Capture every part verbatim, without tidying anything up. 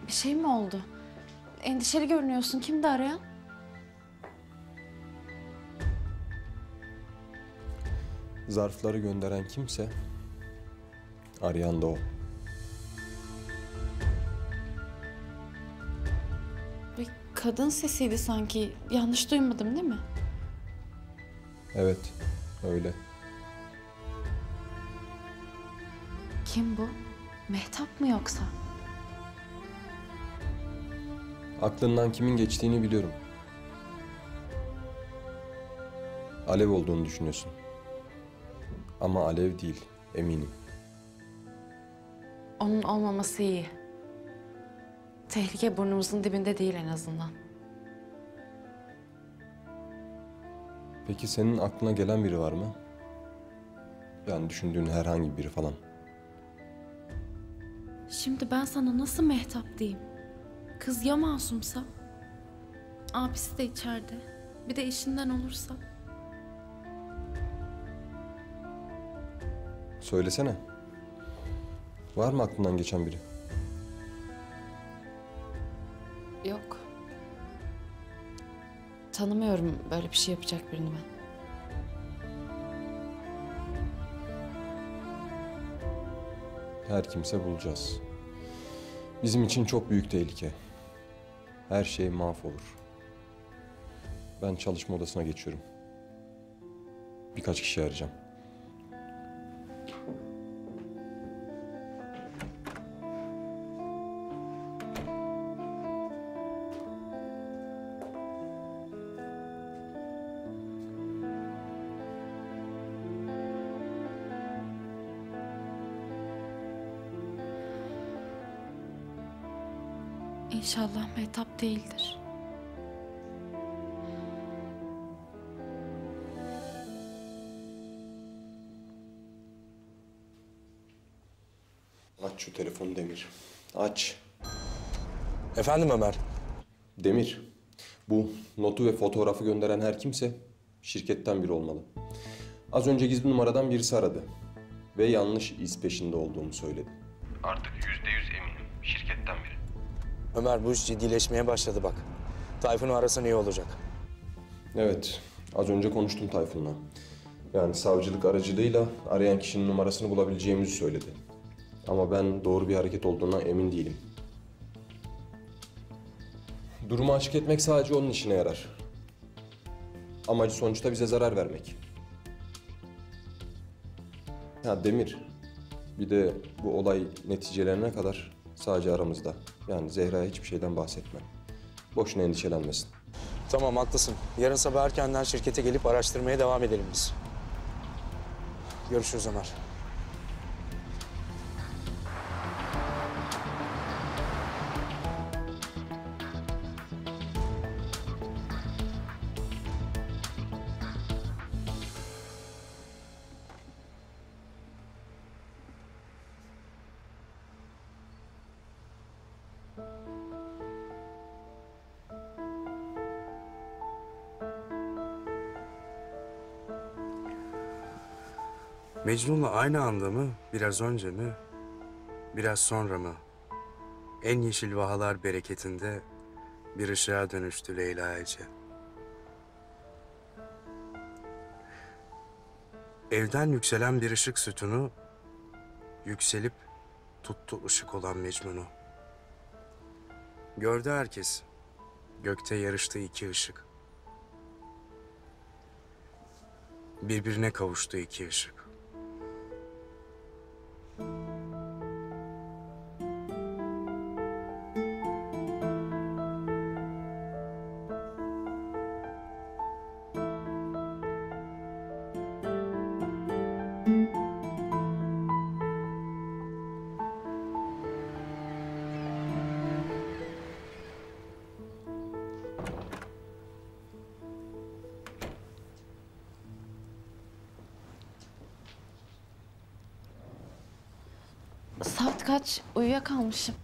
Bir şey mi oldu? Endişeli görünüyorsun. Kimdi arayan? Zarfları gönderen kimse, arayan da o. Bir kadın sesiydi sanki. Yanlış duymadım değil mi? Evet, öyle. Kim bu? Mehtap mı yoksa? Aklından kimin geçtiğini biliyorum. Alev olduğunu düşünüyorsun. Ama Alev değil, eminim. Onun olmaması iyi. Tehlike burnumuzun dibinde değil en azından. Peki senin aklına gelen biri var mı? Yani düşündüğün herhangi biri falan. Şimdi ben sana nasıl Mehtap diyeyim? Kız ya masumsa? Abisi de içeride. Bir de işinden olursa? Söylesene. Var mı aklından geçen biri? Yok. Tanımıyorum böyle bir şey yapacak birini ben. Her kimse bulacağız. Bizim için çok büyük tehlike. Her şey mahvolur. Ben çalışma odasına geçiyorum. Birkaç kişi arayacağım. İnşallah Mehtap değildir. Aç şu telefonu Demir. Aç. Efendim Ömer? Demir, bu notu ve fotoğrafı gönderen her kimse şirketten biri olmalı. Az önce gizli numaradan birisi aradı ve yanlış iz peşinde olduğumu söyledi. Artık yüzde yüz eminim şirketten biri. Ömer, bu iş ciddileşmeye başladı bak. Tayfun'u arasan iyi olacak. Evet, az önce konuştum Tayfun'la. Yani savcılık aracılığıyla arayan kişinin numarasını bulabileceğimizi söyledi. Ama ben doğru bir hareket olduğuna emin değilim. Durumu açık etmek sadece onun işine yarar. Amacı sonuçta bize zarar vermek. Ya Demir, bir de bu olay neticelerine kadar sadece aramızda. Yani Zehra'ya hiçbir şeyden bahsetme. Boşuna endişelenmesin. Tamam, haklısın. Yarın sabah erkenden şirkete gelip araştırmaya devam edelim biz. Görüşürüz Ömer. Mecnun'la aynı anda mı, biraz önce mi, biraz sonra mı? En yeşil vahalar bereketinde bir ışığa dönüştü Leyla Ece. Evden yükselen bir ışık sütunu, yükselip tuttu ışık olan Mecnun'u. Gördü herkes, gökte yarıştı iki ışık. Birbirine kavuştu iki ışık. Saat kaç? Uyuyakalmışım.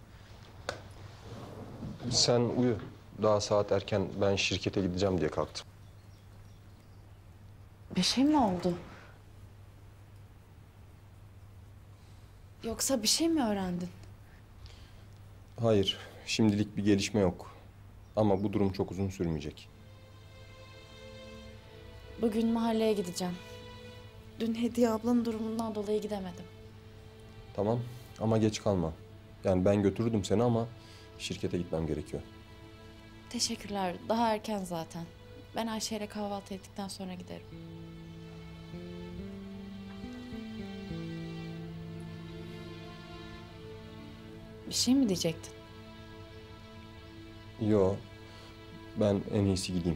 Sen uyu. Daha saat erken, ben şirkete gideceğim diye kalktım. Bir şey mi oldu? Yoksa bir şey mi öğrendin? Hayır, şimdilik bir gelişme yok. Ama bu durum çok uzun sürmeyecek. Bugün mahalleye gideceğim. Dün Hediye ablanın durumundan dolayı gidemedim. Tamam ama geç kalma. Yani ben götürürdüm seni ama şirkete gitmem gerekiyor. Teşekkürler. Daha erken zaten. Ben Ayşe ile kahvaltı ettikten sonra giderim. Bir şey mi diyecektin? Yo, ben en iyisi gideyim.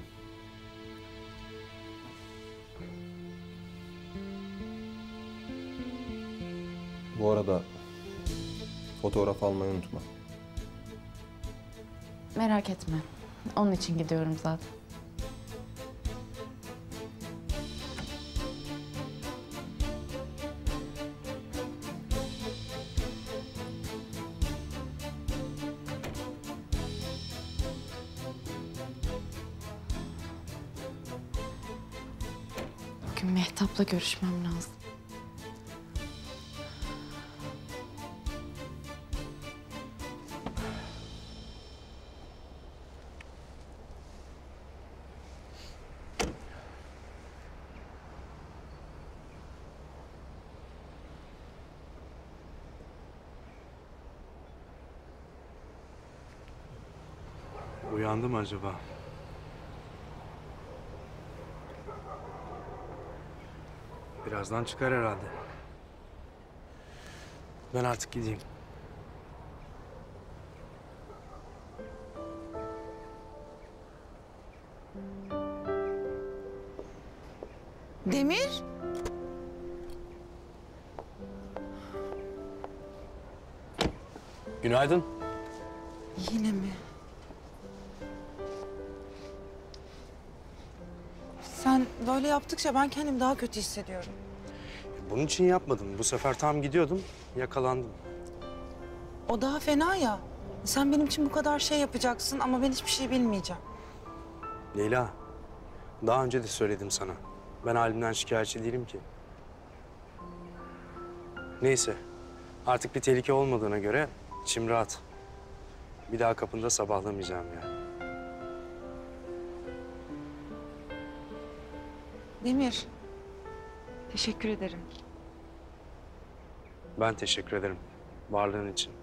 Bu arada fotoğraf almayı unutma. Merak etme. Onun için gidiyorum zaten. Bugün Mehtap'la görüşmem lazım. Uyandı mı acaba? Birazdan çıkar herhalde. Ben artık gideyim. Demir? Günaydın. Yine mi? Sen böyle yaptıkça ben kendimi daha kötü hissediyorum. Bunun için yapmadım. Bu sefer tam gidiyordum, yakalandım. O daha fena ya. Sen benim için bu kadar şey yapacaksın ama ben hiçbir şey bilmeyeceğim. Leyla, daha önce de söyledim sana. Ben halimden şikayetçi değilim ki. Neyse, artık bir tehlike olmadığına göre içim rahat. Bir daha kapında sabahlamayacağım yani. Demir, teşekkür ederim. Ben teşekkür ederim varlığın için.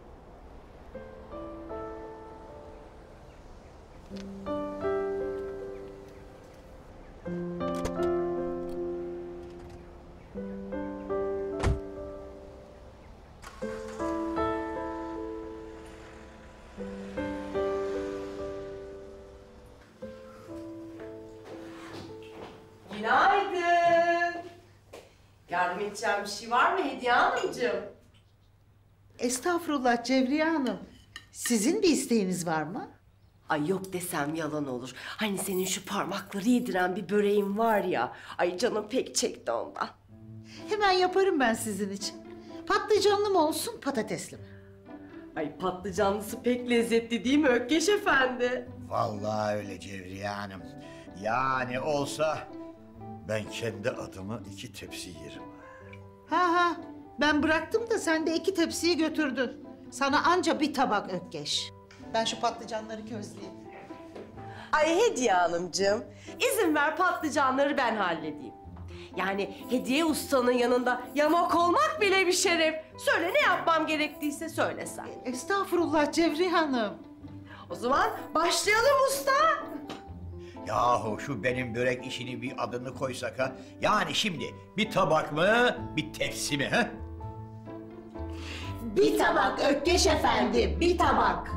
Günaydın. Yardım edeceğim bir şey var mı Hediye Hanımcığım? Estağfurullah Cevriye Hanım. Sizin bir isteğiniz var mı? Ay yok desem yalan olur. Hani senin şu parmakları yediren bir böreğin var ya. Ay canım pek çekti ondan. Hemen yaparım ben sizin için. Patlıcanlı mı olsun, patatesli mi? Ay patlıcanlısı pek lezzetli değil mi Ökkeş Efendi? Vallahi öyle Cevriye Hanım. Yani olsa ben kendi adıma iki tepsi yerim. Ha ha, ben bıraktım da sen de iki tepsiyi götürdün. Sana anca bir tabak Ökkeş. Ben şu patlıcanları közleyeyim. Ay Hediye Hanımcığım, izin ver patlıcanları ben halledeyim. Yani Hediye Usta'nın yanında yamak olmak bile bir şeref. Söyle ne yapmam gerektiyse söylesen. Estağfurullah Cevriye Hanım. O zaman başlayalım usta. Yahu şu benim börek işini bir adını koysak ha. Yani şimdi bir tabak mı, bir tepsi mi ha? Bir tabak Ökkeş Efendi, bir tabak.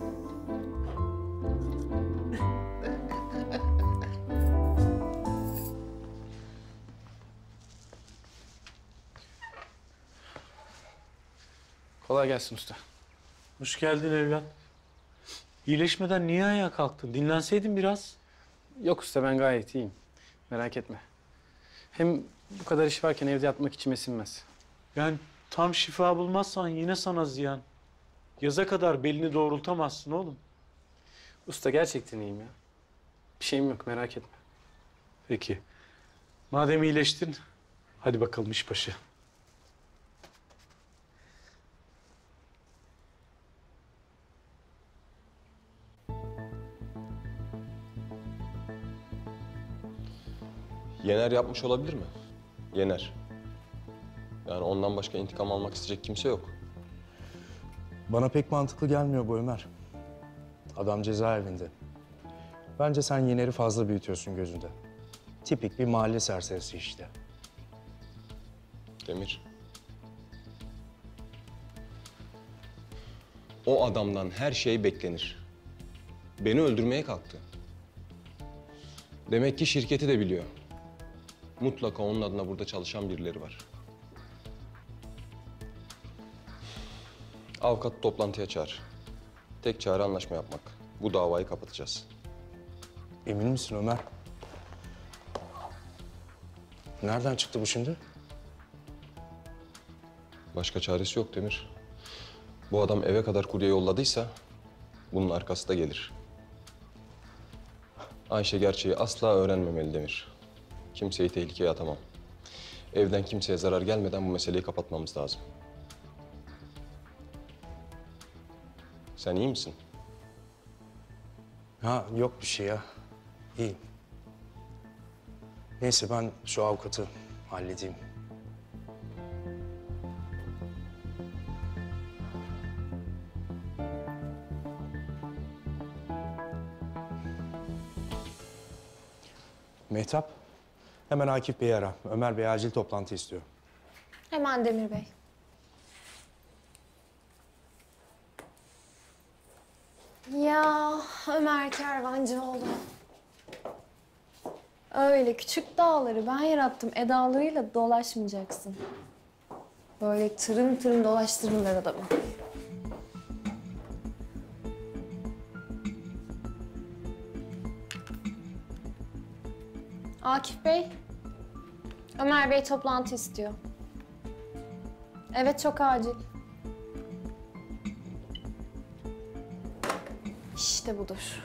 Kolay gelsin usta. Hoş geldin evlat. İyileşmeden niye ayağa kalktın? Dinlenseydin biraz. Yok usta ben gayet iyiyim. Merak etme. Hem bu kadar iş varken evde yatmak içime sinmez. Yani tam şifa bulmazsan yine sana ziyan. Yaza kadar belini doğrultamazsın oğlum. Usta gerçekten iyiyim ya. Bir şeyim yok merak etme. Peki. Madem iyileştin, hadi bakalım işbaşı. Yener yapmış olabilir mi? Yener. Yani ondan başka intikam almak isteyecek kimse yok. Bana pek mantıklı gelmiyor bu Ömer. Adam cezaevinde. Bence sen Yener'i fazla büyütüyorsun gözünde. Tipik bir mahalle serserisi işte. Demir. O adamdan her şey beklenir. Beni öldürmeye kalktı. Demek ki şirketi de biliyor. Mutlaka onun adına burada çalışan birileri var. Avukatı toplantıya çağır. Tek çare anlaşma yapmak. Bu davayı kapatacağız. Emin misin Ömer? Nereden çıktı bu şimdi? Başka çaresi yok Demir. Bu adam eve kadar kurye yolladıysa bunun arkası da gelir. Ayşe gerçeği asla öğrenmemeli Demir. Kimseyi tehlikeye atamam. Evden kimseye zarar gelmeden bu meseleyi kapatmamız lazım. Sen iyi misin? Ha yok bir şey ya. İyiyim. Neyse ben şu avukatı halledeyim. Mehtap, hemen Akif Bey'i ara. Ömer Bey acil toplantı istiyor. Hemen Demir Bey. Ya Ömer Kervancıoğlu. Öyle küçük dağları ben yarattım. Edalarıyla dolaşmayacaksın. Böyle tırım tırım dolaştırırlar adamı. Akif Bey, Ömer Bey toplantı istiyor. Evet, çok acil. İşte budur.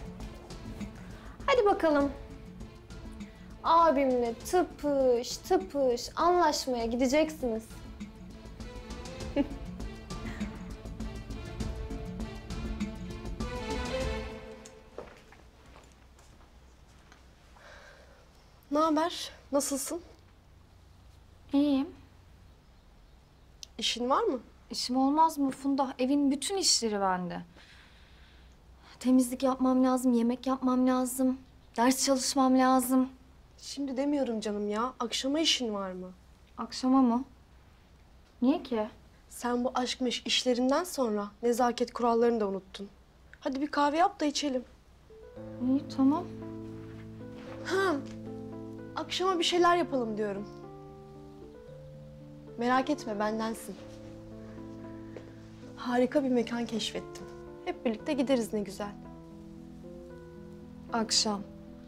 Hadi bakalım. Abimle tıpış tıpış anlaşmaya gideceksiniz. Ne haber? Nasılsın? İyiyim. İşin var mı? İşim olmaz mı Funda? Evin bütün işleri bende. Temizlik yapmam lazım, yemek yapmam lazım, ders çalışmam lazım. Şimdi demiyorum canım ya. Akşama işin var mı? Akşama mı? Niye ki? Sen bu aşk meşk işlerinden sonra nezaket kurallarını da unuttun. Hadi bir kahve yap da içelim. İyi, tamam. Ha, akşama bir şeyler yapalım diyorum. Merak etme, bendensin. Harika bir mekan keşfettim. Hep birlikte gideriz ne güzel. Akşam.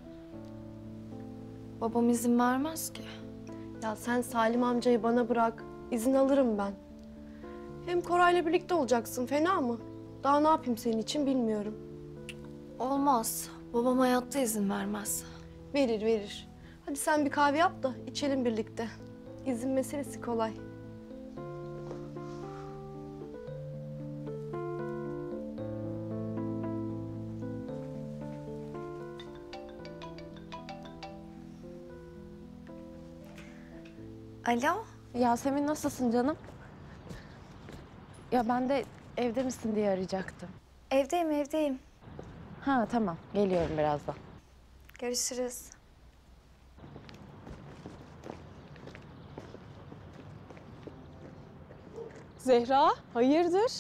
Babam izin vermez ki. Ya sen Salim amcayı bana bırak. İzin alırım ben. Hem Koray'la birlikte olacaksın. Fena mı? Daha ne yapayım senin için bilmiyorum. Olmaz. Babam hayatta izin vermez. Verir verir. Hadi sen bir kahve yap da içelim birlikte. İzin meselesi kolay. Alo? Yasemin nasılsın canım? Ya ben de evde misin diye arayacaktım. Evdeyim, evdeyim. Ha tamam, geliyorum birazdan. Görüşürüz. Zehra, hayırdır?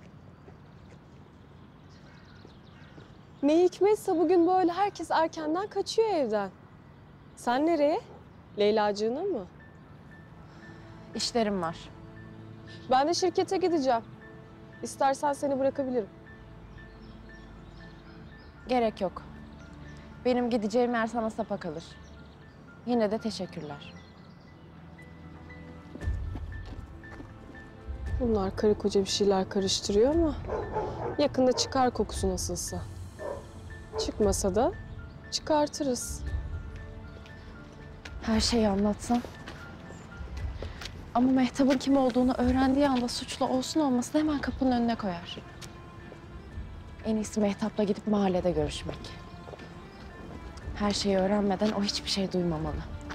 Ne hikmetse bugün böyle herkes erkenden kaçıyor evden. Sen nereye? Leylacığına mı? İşlerim var. Ben de şirkete gideceğim. İstersen seni bırakabilirim. Gerek yok. Benim gideceğim yer sana sapa kalır. Yine de teşekkürler. Bunlar karı koca bir şeyler karıştırıyor ama yakında çıkar kokusu nasılsa. Çıkmasa da çıkartırız. Her şeyi anlatsam. Ama Mehtap'ın kim olduğunu öğrendiği anda suçlu olsun olmasın hemen kapının önüne koyar. En iyisi Mehtap'la gidip mahallede görüşmek. Her şeyi öğrenmeden o hiçbir şey duymamalı.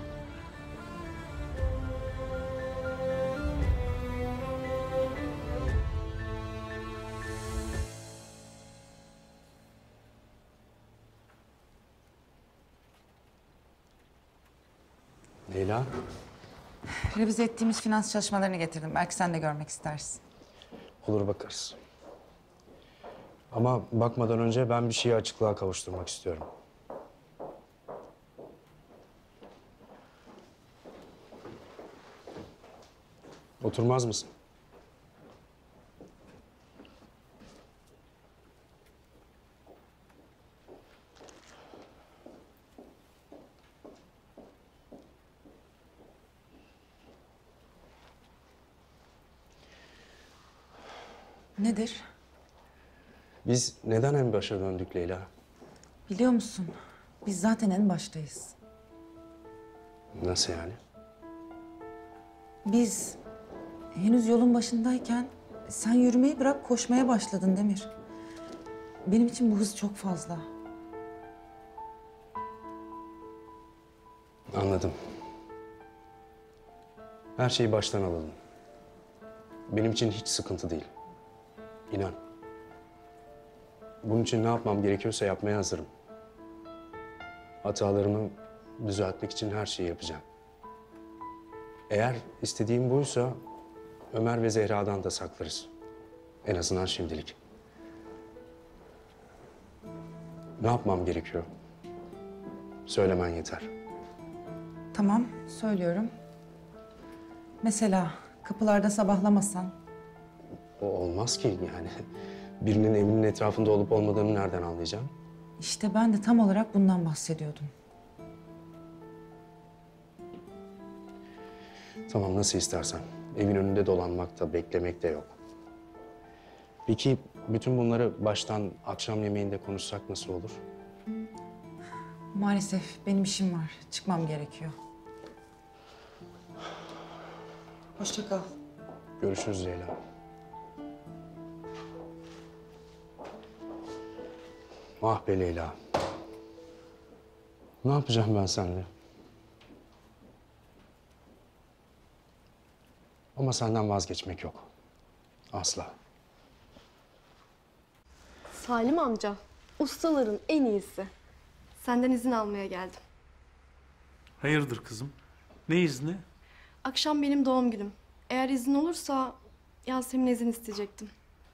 Leyla, Revize ettiğimiz finans çalışmalarını getirdim. Belki sen de görmek istersin. olur bakarız. Ama bakmadan önce ben bir şeyi açıklığa kavuşturmak istiyorum. Oturmaz mısın? Nedir? Biz neden en başa döndük Leyla? Biliyor musun? Biz zaten en baştayız. Nasıl yani? Biz henüz yolun başındayken sen yürümeyi bırak koşmaya başladın Demir. Benim için bu hız çok fazla. Anladım. Her şeyi baştan alalım. Benim için hiç sıkıntı değil. İnan. Bunun için ne yapmam gerekiyorsa yapmaya hazırım. Hatalarımı düzeltmek için her şeyi yapacağım. Eğer istediğim buysa Ömer ve Zehra'dan da saklarız. En azından şimdilik. Ne yapmam gerekiyor? Söylemen yeter. Tamam, söylüyorum. Mesela kapılarda sabahlamasan. O olmaz ki yani. Birinin evinin etrafında olup olmadığını nereden anlayacağım? İşte ben de tam olarak bundan bahsediyordum. Tamam, nasıl istersen. Evin önünde dolanmak da, beklemek de yok. Peki bütün bunları baştan akşam yemeğinde konuşsak nasıl olur? Maalesef benim işim var. Çıkmam gerekiyor. Hoşça kal. Görüşürüz Leyla. Ah be Leyla. Ne yapacağım ben seninle? Ama senden vazgeçmek yok. Asla. Salim amca, ustaların en iyisi. Senden izin almaya geldim. Hayırdır kızım? Ne izni? Akşam benim doğum günüm. Eğer izin olursa Yasemin'e izin isteyecektim.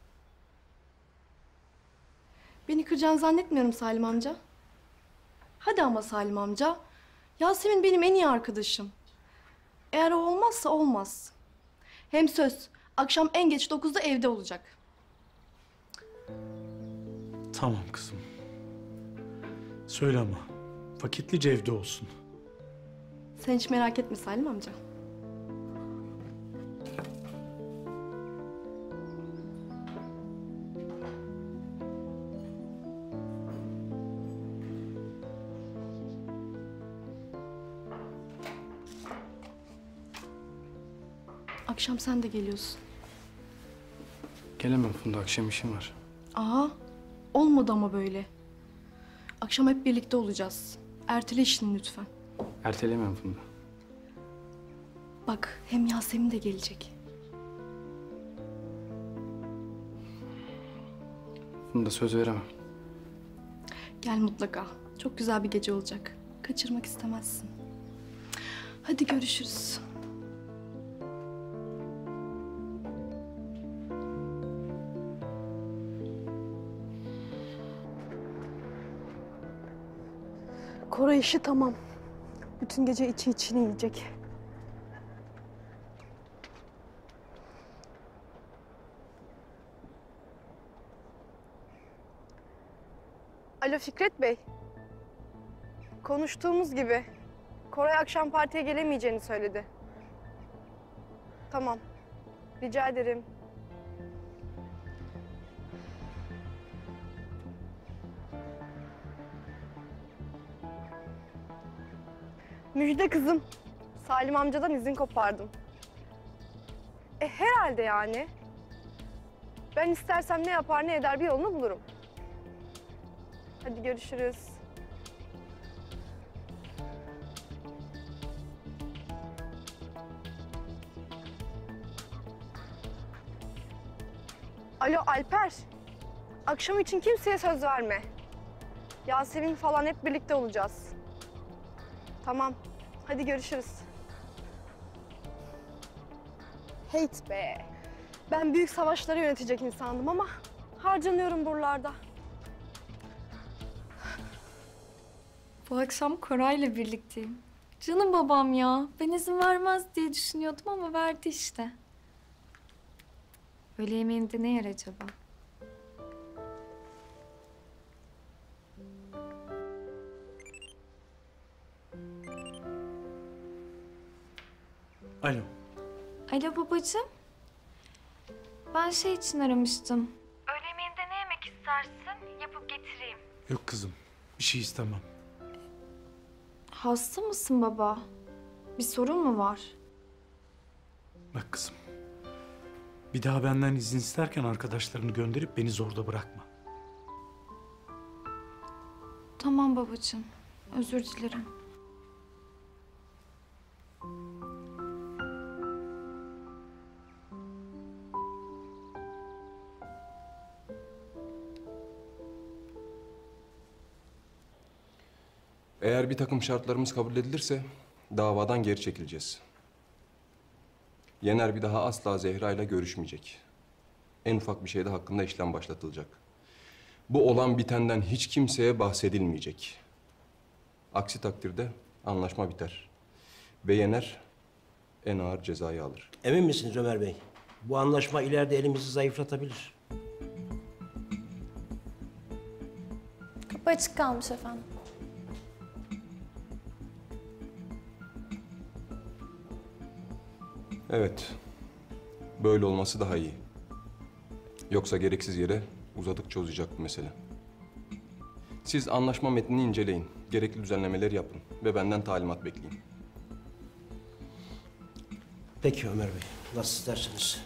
Beni kıracağını zannetmiyorum Salim amca. Hadi ama Salim amca. Yasemin benim en iyi arkadaşım. Eğer o olmazsa olmaz. Hem söz, akşam en geç dokuzda evde olacak. Tamam kızım. Söyle ama. Vakitlice evde olsun. Sen hiç merak etme Salim amca. Akşam sen de geliyorsun. Gelemem Funda, akşam işim var. Aa, olmadı ama böyle. Akşam hep birlikte olacağız. Ertele işini lütfen. Ertelemem Funda. Bak, hem Yasemin de gelecek. Funda, söz veremem. Gel mutlaka. Çok güzel bir gece olacak. Kaçırmak istemezsin. Hadi görüşürüz. Koray işi tamam. Bütün gece içi içini yiyecek. Alo Fikret Bey. Konuştuğumuz gibi Koray akşam partiye gelemeyeceğini söyledi. Tamam. Rica ederim. Müjde kızım. Salim amcadan izin kopardım. E herhalde yani. Ben istersem ne yapar ne eder bir yolunu bulurum. Hadi görüşürüz. Alo Alper. Akşam için kimseye söz verme. Yasemin falan hep birlikte olacağız. Tamam. Hadi görüşürüz. Heyt be. Ben büyük savaşları yönetecek insandım ama harcanıyorum buralarda. Bu akşam Koray'la birlikteyim. Canım babam ya. Ben izin vermez diye düşünüyordum ama verdi işte. Öğle yemeğinde ne yer acaba? Alo. Alo babacığım. Ben şey için aramıştım. Öğle yemeğinde ne yemek istersin? Yapıp getireyim. Yok kızım. Bir şey istemem. Hasta mısın baba? Bir sorun mu var? Bak kızım. Bir daha benden izin isterken arkadaşlarını gönderip beni zorda bırakma. Tamam babacığım. Özür dilerim. Eğer bir takım şartlarımız kabul edilirse davadan geri çekileceğiz. Yener bir daha asla Zehra ile görüşmeyecek. En ufak bir şeyde hakkında işlem başlatılacak. Bu olan bitenden hiç kimseye bahsedilmeyecek. Aksi takdirde anlaşma biter. Ve Yener en ağır cezayı alır. Emin misiniz Ömer Bey? Bu anlaşma ileride elimizi zayıflatabilir. Kapı açık kalmış efendim. Evet. Böyle olması daha iyi. Yoksa gereksiz yere uzadıkça uzayacak bu mesele. Siz anlaşma metnini inceleyin. Gerekli düzenlemeleri yapın. Ve benden talimat bekleyin. Peki Ömer Bey. Nasıl isterseniz.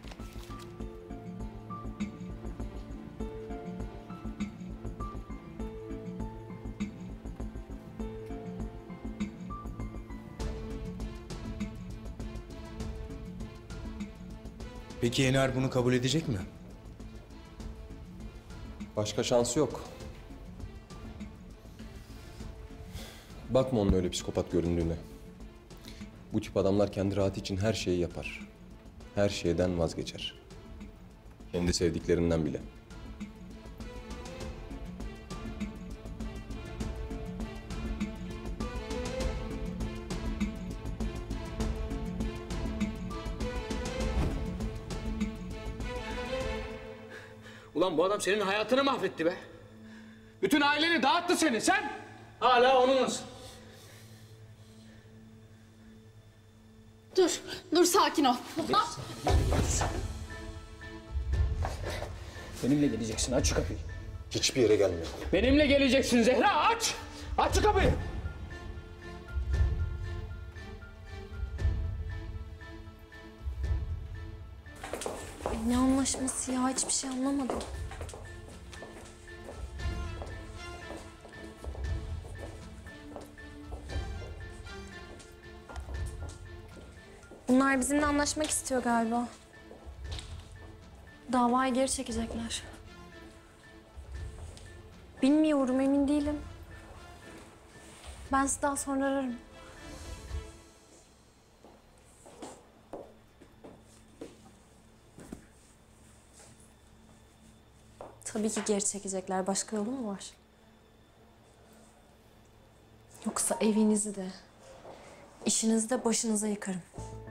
Peki Yener bunu kabul edecek mi? Başka şansı yok. Bakma onun öyle psikopat göründüğüne. Bu tip adamlar kendi rahatı için her şeyi yapar. Her şeyden vazgeçer. Kendi sevdiklerinden bile. Ulan bu adam senin hayatını mahvetti be. Bütün aileni dağıttı seni. Sen hala onunlasın. Dur, dur sakin ol. Benimle geleceksin. Aç şu kapıyı. Hiçbir yere gelmiyor. Benimle geleceksin Zehra. Aç. Aç şu kapıyı. Ne anlaşması ya? Hiçbir şey anlamadım. Bunlar bizimle anlaşmak istiyor galiba. Davayı geri çekecekler. Bilmiyorum, emin değilim. Ben sizi daha sonra ararım. Tabii ki geri çekecekler. Başka yolu mu var? Yoksa evinizi de, işinizi de başınıza yıkarım.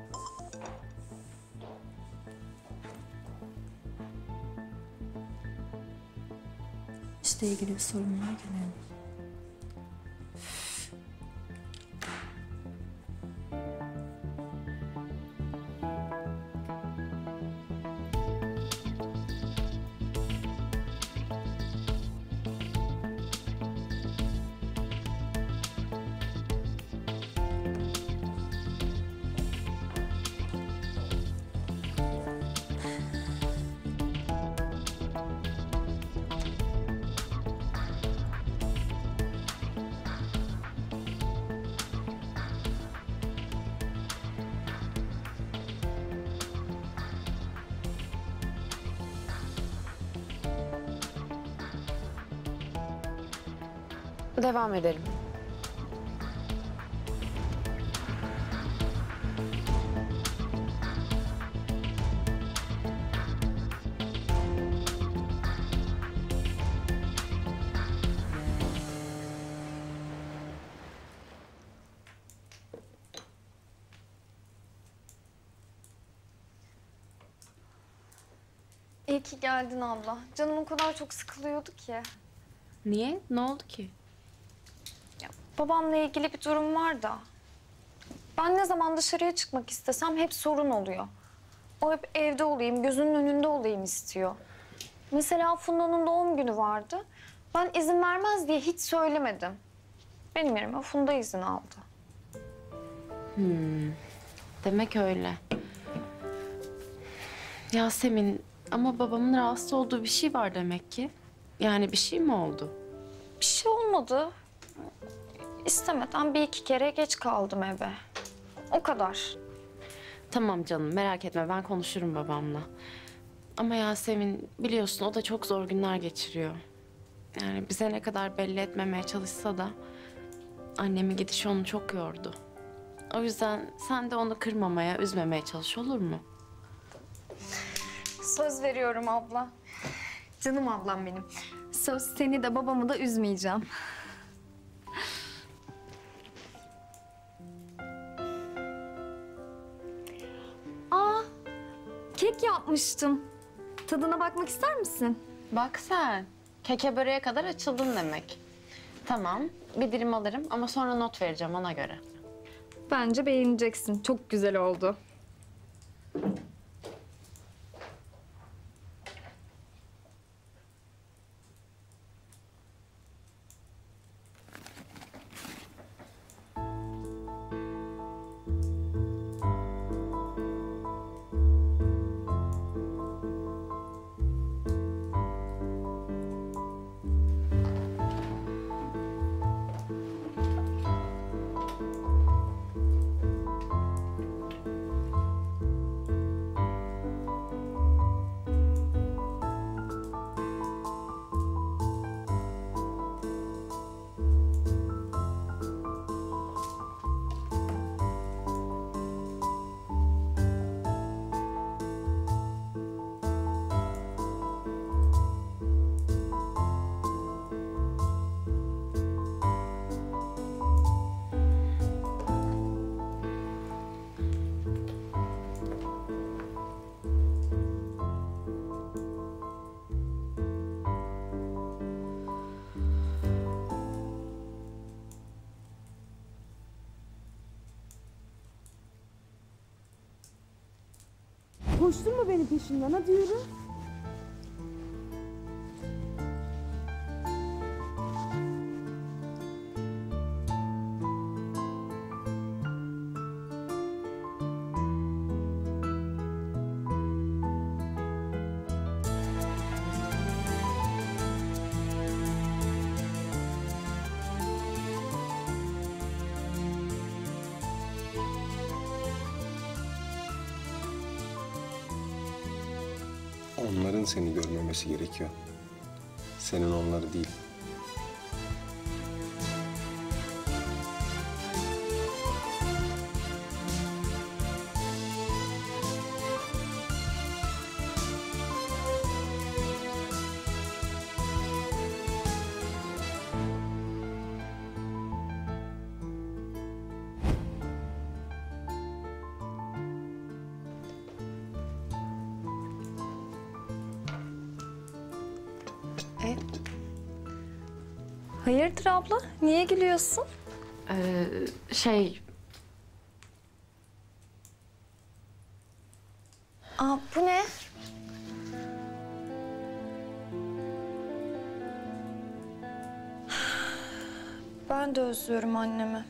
İşle ilgili bir sorun var gene. Devam edelim. İyi ki geldin abla. Canım o kadar çok sıkılıyordu ki. Niye? Ne oldu ki? Ya, babamla ilgili bir durum var da. Ben ne zaman dışarıya çıkmak istesem hep sorun oluyor. O hep evde olayım, gözünün önünde olayım istiyor. Mesela Funda'nın doğum günü vardı. Ben izin vermez diye hiç söylemedim. Benim yerime Funda izin aldı. Hmm. Demek öyle. Yasemin, ama babamın rahatsız olduğu bir şey var demek ki. Yani bir şey mi oldu? Bir şey olmadı. İstemeden bir iki kere geç kaldım eve. O kadar. Tamam canım, merak etme, ben konuşurum babamla. Ama Yasemin, biliyorsun o da çok zor günler geçiriyor. Yani bize ne kadar belli etmemeye çalışsa da annemin gidişi onu çok yordu. O yüzden sen de onu kırmamaya, üzmemeye çalış, olur mu? Söz veriyorum abla. Canım ablam benim. Söz, seni de babamı da üzmeyeceğim. Aa, kek yapmıştım. Tadına bakmak ister misin? Bak sen, keke böreğe kadar açıldın demek. Tamam, bir dilim alırım ama sonra not vereceğim ona göre. Bence beğeneceksin. Çok güzel oldu. Koşturma beni peşinden, hadi yürü. Onların seni görmemesi gerekiyor. Senin onları değil. E? Hayırdır abla? Niye gülüyorsun? Ee, şey... Aa, bu ne? Ben de özlüyorum annemi.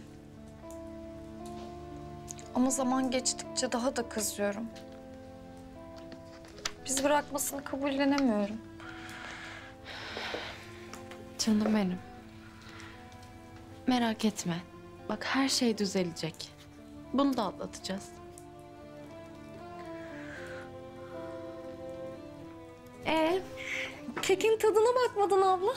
Ama zaman geçtikçe daha da kızıyorum. Bizi bırakmasını kabullenemiyorum. Canım benim. Merak etme. Bak her şey düzelecek. Bunu da atlatacağız. Ee, kekin tadına bakmadın abla.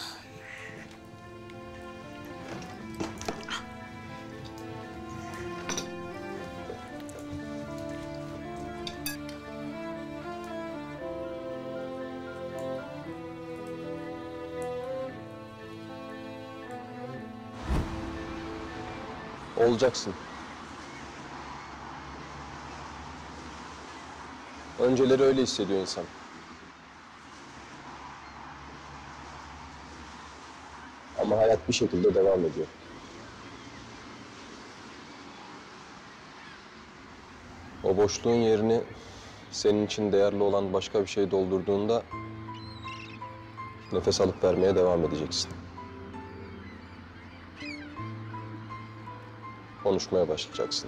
Olacaksın. Önceleri öyle hissediyor insan. Ama hayat bir şekilde devam ediyor. O boşluğun yerini senin için değerli olan başka bir şey doldurduğunda nefes alıp vermeye devam edeceksin. Konuşmaya başlayacaksın.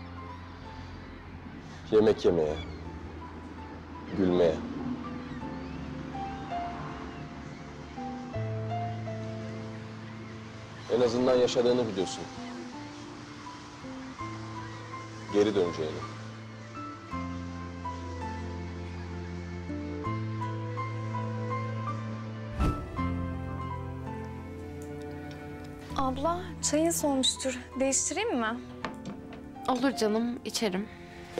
Yemek yemeye, gülmeye. En azından yaşadığını biliyorsun. Geri döneceğini. Abla, çayın soğumuştur. Değiştireyim mi? Olur canım, içerim.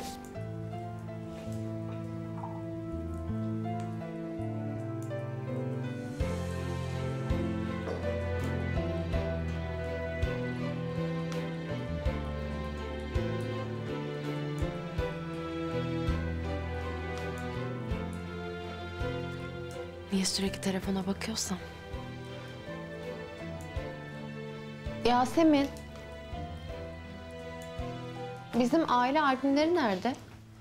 Niye sürekli telefona bakıyorsam? Yasemin. Bizim aile albümleri nerede?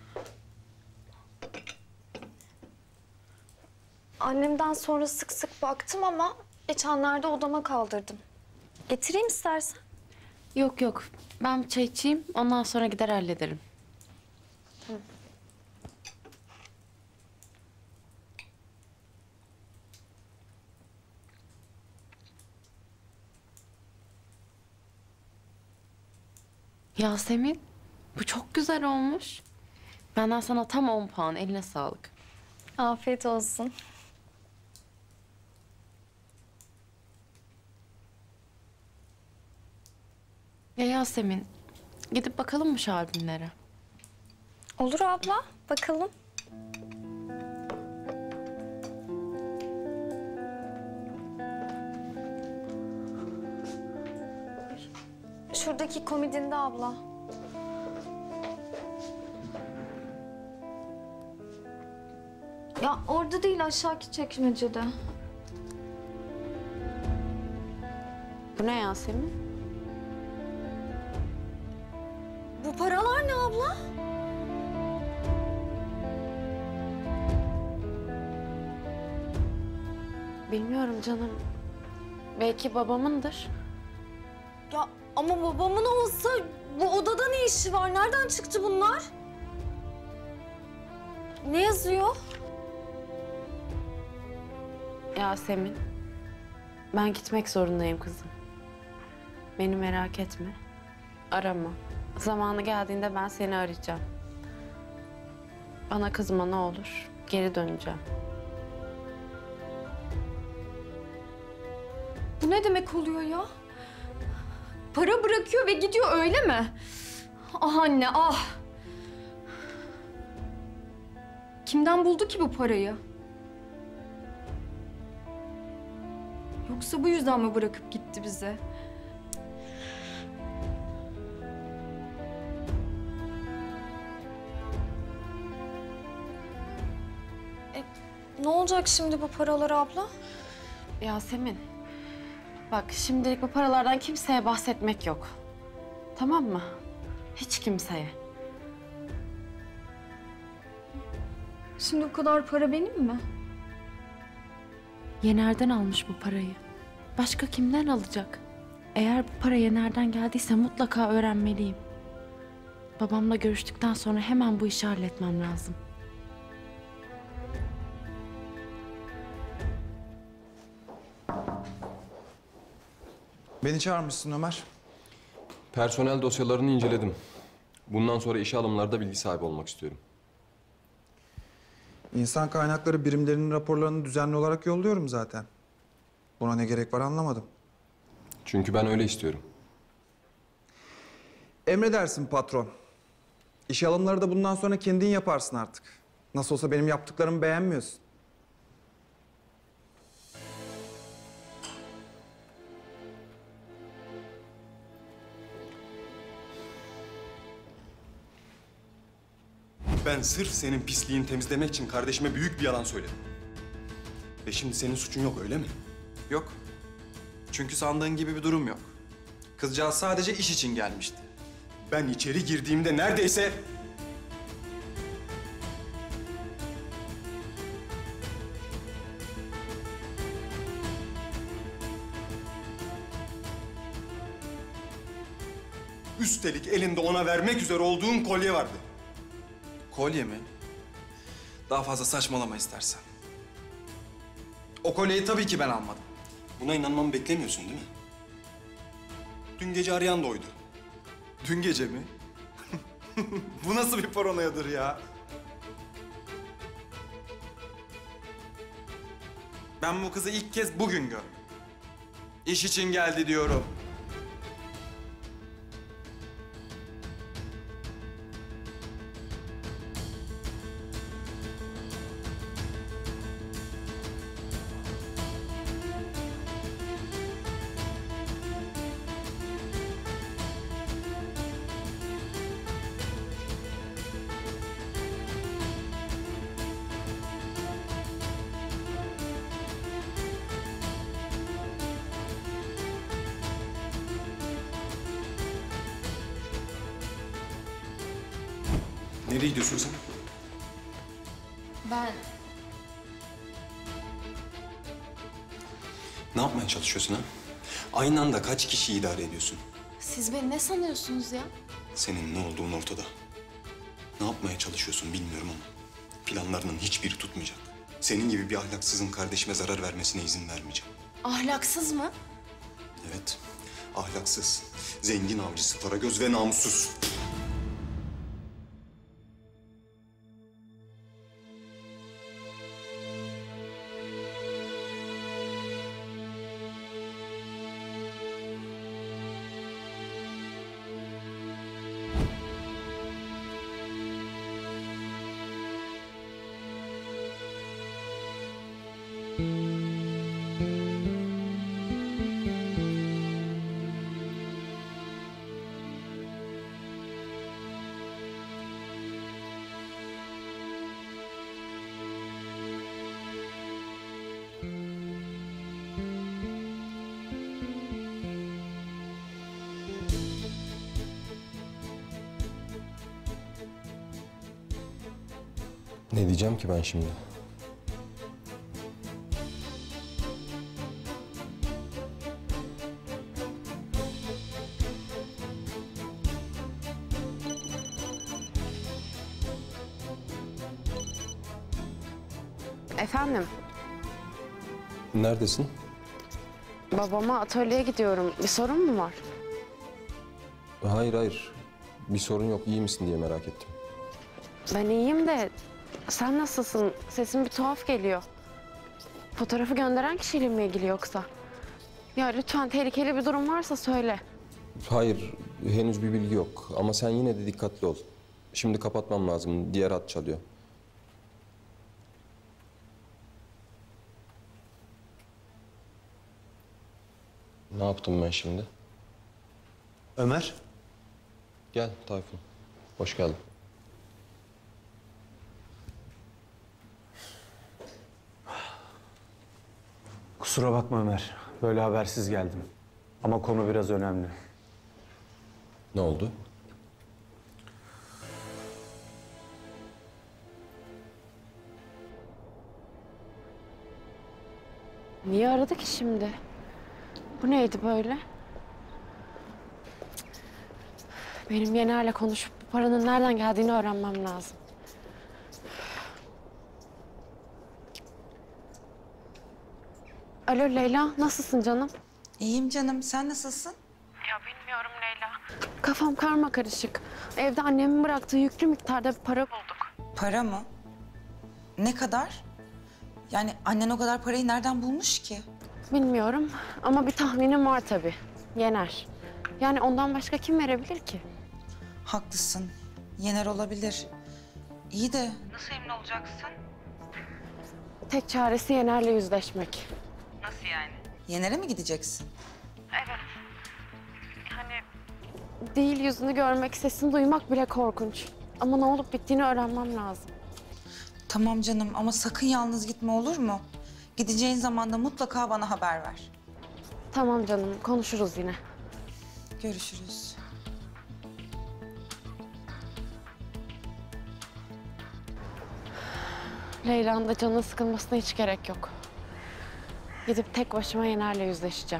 Annemden sonra sık sık baktım ama geçenlerde odama kaldırdım. Getireyim istersen. Yok yok. Ben bir çay içeyim. Ondan sonra gider hallederim. Hı. Yasemin, bu çok güzel olmuş. Benden sana tam on puan. Eline sağlık. Afiyet olsun. Ya Yasemin, gidip bakalım mı şu albümlere? Olur abla, bakalım. Şuradaki komodinde abla. Ya orada değil, aşağıki çekmecede. Bu ne Yasemin? Bu paralar ne abla? Bilmiyorum canım. Belki babamındır. Ya ama babamın olsa bu odada ne işi var? Nereden çıktı bunlar? Ne yazıyor? Yasemin, ben gitmek zorundayım kızım. Beni merak etme. Arama. Zamanı geldiğinde ben seni arayacağım. Bana kızma ne olur. Geri döneceğim. Bu ne demek oluyor ya? Para bırakıyor ve gidiyor öyle mi? Ah anne ah! Kimden buldu ki bu parayı? Yoksa bu yüzden mi bırakıp gitti bize? E, ne olacak şimdi bu paralar abla? Yasemin, bak şimdilik bu paralardan kimseye bahsetmek yok. Tamam mı? Hiç kimseye. Şimdi bu kadar para benim mi? Yener'den almış bu parayı. Başka kimden alacak? Eğer bu para Yener'den geldiyse mutlaka öğrenmeliyim. Babamla görüştükten sonra hemen bu işi halletmem lazım. Beni çağırmışsın Ömer. Personel dosyalarını inceledim. Bundan sonra işe alımlarda bilgi sahibi olmak istiyorum. İnsan kaynakları birimlerinin raporlarını düzenli olarak yolluyorum zaten. Buna ne gerek var anlamadım. Çünkü ben öyle istiyorum. Emredersin patron. İşe alımları da bundan sonra kendin yaparsın artık. Nasıl olsa benim yaptıklarımı beğenmiyorsun. Ben sırf senin pisliğini temizlemek için kardeşime büyük bir yalan söyledim. Ve şimdi senin suçun yok öyle mi? Yok. Çünkü sandığın gibi bir durum yok. Kızcağız sadece iş için gelmişti. Ben içeri girdiğimde neredeyse... Üstelik elinde ona vermek üzere olduğum kolye vardı. Kolye mi? Daha fazla saçmalama istersen. O kolyeyi tabii ki ben almadım. Buna inanmamı beklemiyorsun değil mi? Dün gece arayan da oydu. Dün gece mi? Bu nasıl bir paranoyadır ya? Ben bu kızı ilk kez bugün gördüm. İş için geldi diyorum. Nereye gidiyorsun sen? Ben... Ne yapmaya çalışıyorsun ha? Aynı anda kaç kişiyi idare ediyorsun? Siz beni ne sanıyorsunuz ya? Senin ne olduğun ortada. Ne yapmaya çalışıyorsun bilmiyorum ama planlarının hiçbiri tutmayacak. Senin gibi bir ahlaksızın kardeşime zarar vermesine izin vermeyeceğim. Ahlaksız mı? Evet, ahlaksız, zengin avcısı, paragöz ve namussuz. Ne diyeceğim ki ben şimdi? Efendim, Neredesin? babama atölyeye gidiyorum. Bir sorun mu var? Hayır hayır. Bir sorun yok. İyi misin diye merak ettim. Ben iyiyim de sen nasılsın? Sesin bir tuhaf geliyor. Fotoğrafı gönderen kişiyle mi ilgili yoksa? Ya lütfen tehlikeli bir durum varsa söyle. Hayır, henüz bir bilgi yok. Ama sen yine de dikkatli ol. Şimdi kapatmam lazım. Diğer hat çalıyor. Ne yaptım ben şimdi? Ömer. Gel Tayfun. Hoş geldin. Kusura bakma Ömer. Böyle habersiz geldim. Ama konu biraz önemli. Ne oldu? Niye aradı ki şimdi? Bu neydi böyle? Benim Yener'le konuşup bu paranın nereden geldiğini öğrenmem lazım. Alo Leyla, nasılsın canım? İyiyim canım, sen nasılsın? Ya bilmiyorum Leyla. Kafam karma karışık. Evde annemin bıraktığı yüklü miktarda bir para bulduk. Para mı? Ne kadar? Yani annen o kadar parayı nereden bulmuş ki? Bilmiyorum ama bir tahminim var tabii. Yener. Yani ondan başka kim verebilir ki? Haklısın. Yener olabilir. İyi de nasıl emin olacaksın? Tek çaresi Yener'le yüzleşmek. Nasıl yani? Yener'e mi gideceksin? Evet. Hani değil yüzünü görmek, sesini duymak bile korkunç. Ama ne olup bittiğini öğrenmem lazım. Tamam canım ama sakın yalnız gitme olur mu? Gideceğin zaman da mutlaka bana haber ver. Tamam canım, konuşuruz yine. Görüşürüz. Leyla'nın da canının sıkılmasına hiç gerek yok. Gidip tek başıma Yener'le yüzleşeceğim.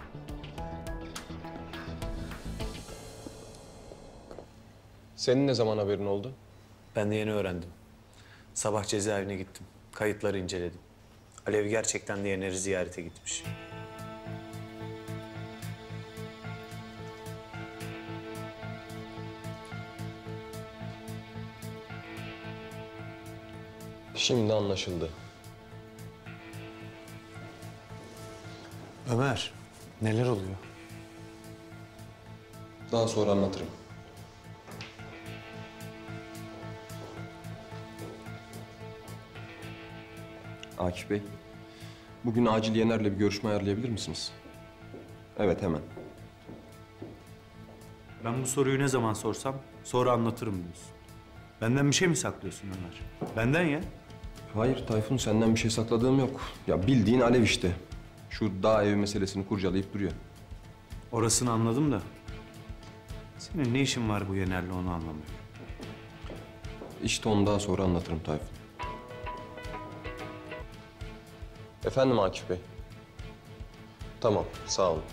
Senin ne zaman haberin oldu? Ben de yeni öğrendim. Sabah cezaevine gittim. Kayıtları inceledim. Alev gerçekten de Yener'i ziyarete gitmiş. Şimdi anlaşıldı. Ömer, neler oluyor? Daha sonra anlatırım. Akif Bey, bugün acil Yener'le bir görüşme ayarlayabilir misiniz? Evet, hemen. Ben bu soruyu ne zaman sorsam sonra anlatırım diyorsun. Benden bir şey mi saklıyorsun Ömer? Benden ya. Hayır Tayfun, senden bir şey sakladığım yok. Ya bildiğin Alev işte. Şu dağ evi meselesini kurcalayıp duruyor. Orasını anladım da. Senin ne işin var bu Yener'le onu anlamıyorum. İşte onu daha sonra anlatırım Tayfun. Efendim Akif Bey. Tamam, sağ olun.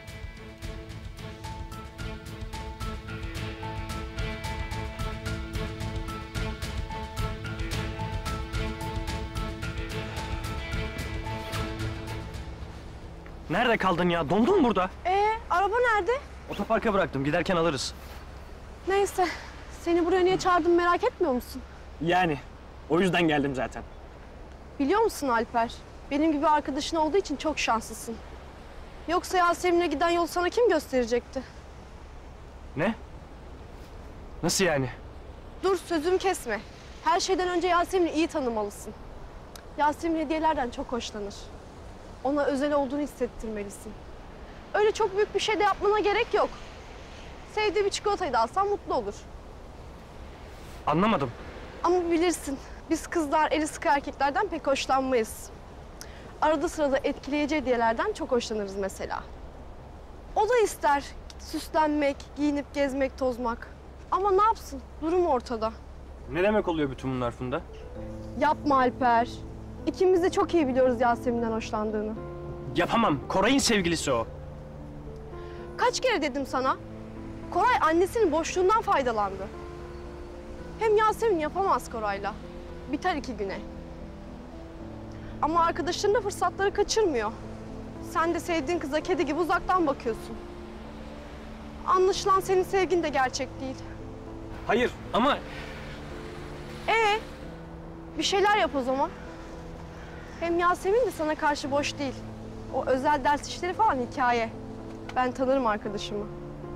Nerede kaldın ya? Dondun mu burada? Ee, araba nerede? Otoparka bıraktım. Giderken alırız. Neyse, seni buraya niye çağırdım merak etmiyor musun? Yani. O yüzden geldim zaten. Biliyor musun Alper? Benim gibi arkadaşın olduğu için çok şanslısın. Yoksa Yasemin'e giden yol sana kim gösterecekti? Ne? Nasıl yani? Dur, sözümü kesme. Her şeyden önce Yasemin'i iyi tanımalısın. Yasemin hediyelerden çok hoşlanır. Ona özel olduğunu hissettirmelisin. Öyle çok büyük bir şey de yapmana gerek yok. Sevdiği bir çikolatayı da alsan mutlu olur. Anlamadım. Ama bilirsin, biz kızlar eli sıkı erkeklerden pek hoşlanmayız. Arada sırada etkileyici hediyelerden çok hoşlanırız mesela. O da ister süslenmek, giyinip gezmek, tozmak. Ama ne yapsın? Durum ortada. Ne demek oluyor bütün bunlar Funda? Yapma Alper. İkimiz de çok iyi biliyoruz Yasemin'den hoşlandığını. Yapamam. Koray'ın sevgilisi o. Kaç kere dedim sana? Koray annesinin boşluğundan faydalandı. Hem Yasemin yapamaz Koray'la. Biter iki güne. Ama arkadaşların da fırsatları kaçırmıyor. Sen de sevdiğin kıza kedi gibi uzaktan bakıyorsun. Anlaşılan senin sevgin de gerçek değil. Hayır ama... Ee, bir şeyler yap o zaman. Hem Yasemin de sana karşı boş değil. O özel ders işleri falan hikaye. Ben tanırım arkadaşımı.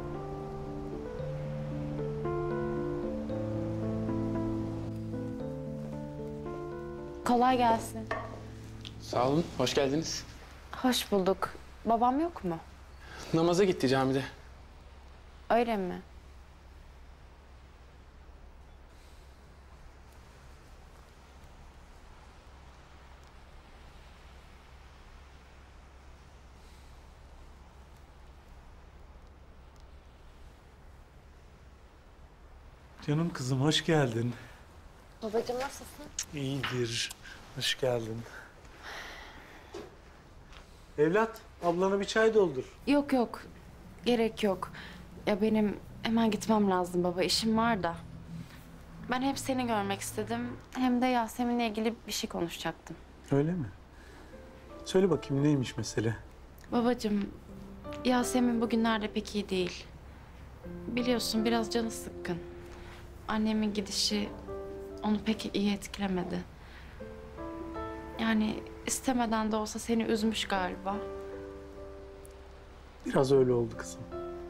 Kolay gelsin. Sağ olun, hoş geldiniz. Hoş bulduk. Babam yok mu? Namaza gitti camide. Öyle mi? Canım kızım hoş geldin. Babacığım nasılsın? İyidir. Hoş geldin. Evlat, ablana bir çay doldur. Yok yok. Gerek yok. Ya benim hemen gitmem lazım baba. İşim var da. Ben hep seni görmek istedim. Hem de Yasemin'le ilgili bir şey konuşacaktım. Öyle mi? Söyle bakayım neymiş mesele? Babacığım, Yasemin bugünlerde pek iyi değil. Biliyorsun biraz canı sıkkın. Annemin gidişi onu pek iyi etkilemedi. Yani istemeden de olsa seni üzmüş galiba. Biraz öyle oldu kızım.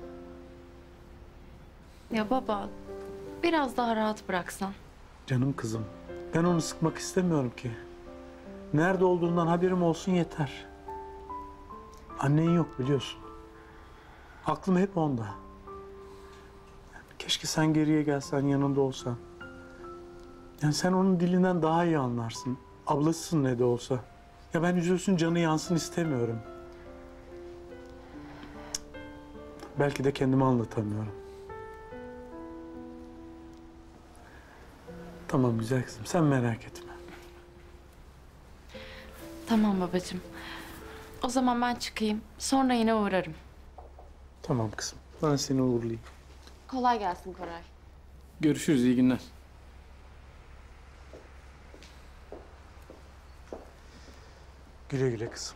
Ya baba, biraz daha rahat bıraksan. Canım kızım, ben onu sıkmak istemiyorum ki. Nerede olduğundan haberim olsun yeter. Annen yok biliyorsun. Aklım hep onda. Keşke sen geriye gelsen, yanında olsan. Yani sen onun dilinden daha iyi anlarsın. Ablasısın ne de olsa. Ya ben üzülsün, canı yansın istemiyorum. Belki de kendimi anlatamıyorum. Tamam güzel kızım, sen merak etme. Tamam babacığım. O zaman ben çıkayım. Sonra yine uğrarım. Tamam kızım, ben seni uğurlayayım. Kolay gelsin Koray. Görüşürüz, iyi günler. Güle güle kızım.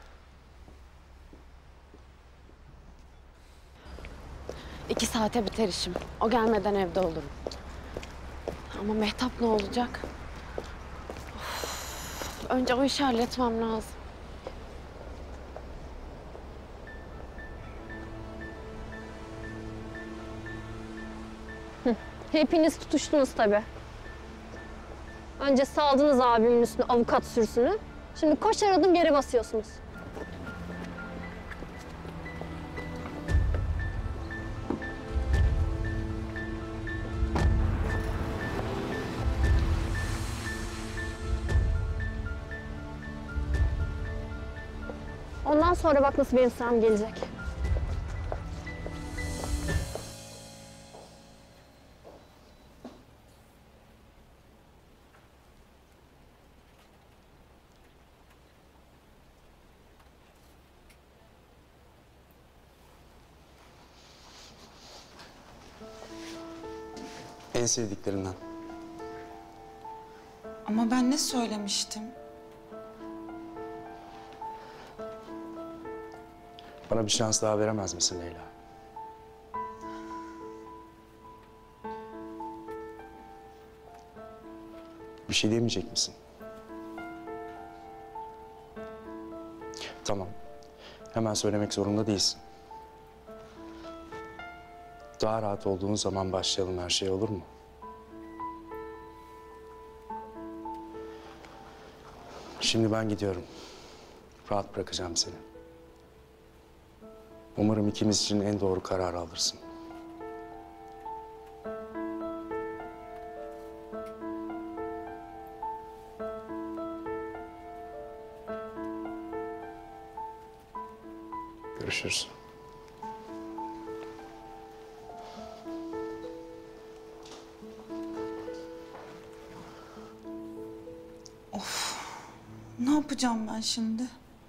İki saate biter işim. O gelmeden evde olurum. Ama Mehtap ne olacak? Of, önce o işi halletmem lazım. Hepiniz tutuştunuz tabii. Önce saldınız abimin üstüne avukat sürüsünü. Şimdi koşar adım geri basıyorsunuz. Ondan sonra bak nasıl benim sıram gelecek. En sevdiklerimden. Ama ben ne söylemiştim? Bana bir şans daha veremez misin Leyla? Bir şey demeyecek misin? Tamam. Hemen söylemek zorunda değilsin. Daha rahat olduğun zaman başlayalım her şey, olur mu? Şimdi ben gidiyorum. Rahat bırakacağım seni. Umarım ikimiz için en doğru kararı alırsın. Görüşürüz. Of, ne yapacağım ben şimdi?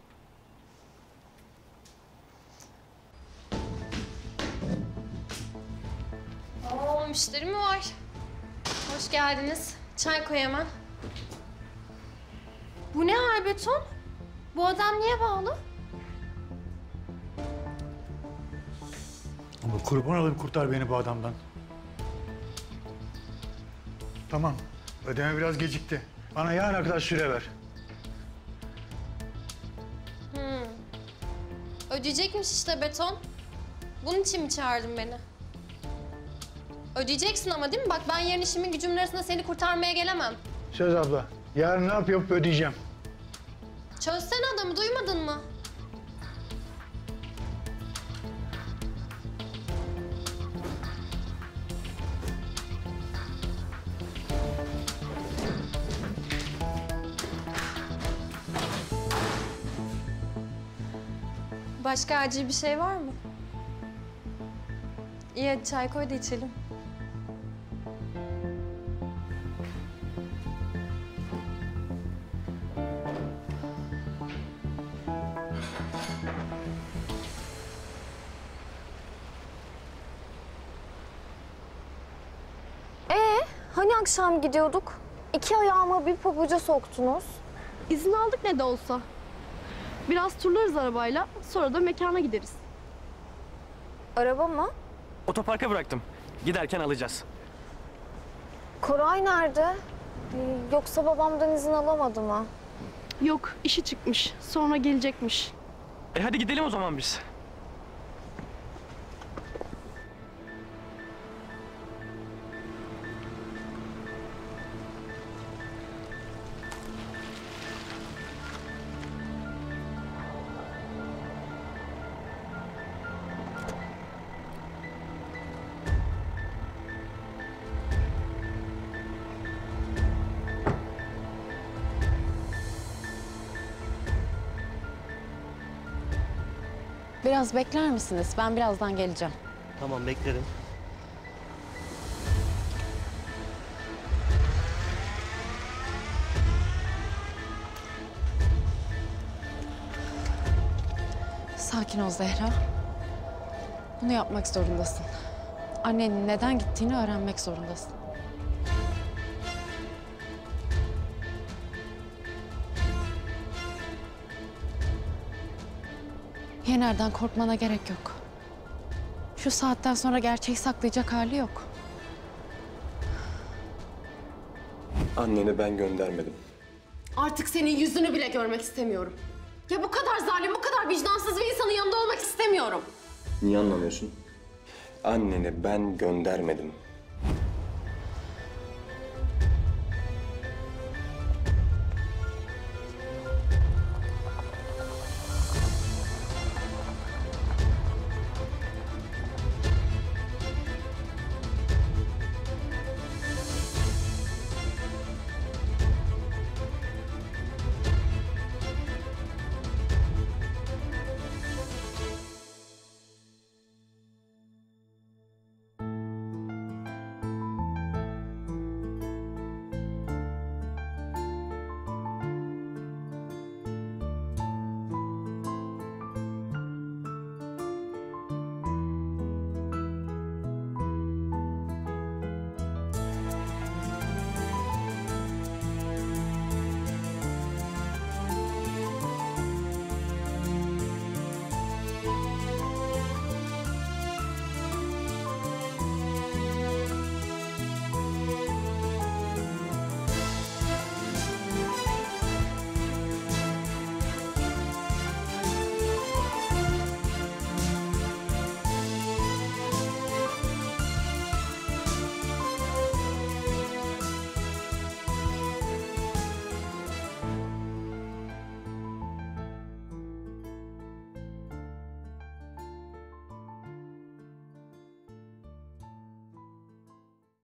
Oo, müşteri mi var? Hoş geldiniz. Çay koy hemen. Bu ne hal Beton? Bu adam niye bağlı? Ama kurban olayım, kurtar beni bu adamdan. Tamam, ödeme biraz gecikti. Bana yarına kadar süre ver. Hmm. Ödeyecekmiş işte Beton. Bunun için mi çağırdın beni? Ödeyeceksin ama değil mi? Bak ben yarın işimin gücümün arasında seni kurtarmaya gelemem. Söz abla, yarın ne yap yapıp ödeyeceğim. Çözsene adamı, duymadın mı? Başka acil bir şey var mı? İyi hadi çay koy da içelim. Ee, hani akşam gidiyorduk? İki ayağımı bir pabuca soktunuz. İzin aldık ne de olsa. Biraz turlarız arabayla, sonra da mekana gideriz. Araba mı? Otoparka bıraktım. Giderken alacağız. Koray nerede? Ee, Yoksa babamdan izin alamadı mı? Yok, işi çıkmış. Sonra gelecekmiş. E hadi gidelim o zaman biz. Biraz bekler misiniz? Ben birazdan geleceğim. Tamam, beklerim. Sakin ol Zehra. Bunu yapmak zorundasın. Annenin neden gittiğini öğrenmek zorundasın. Yener'den korkmana gerek yok. Şu saatten sonra gerçeği saklayacak hali yok. Anneni ben göndermedim. Artık senin yüzünü bile görmek istemiyorum. Ya bu kadar zalim, bu kadar vicdansız bir insanın yanında olmak istemiyorum. Niye anlamıyorsun? Anneni ben göndermedim.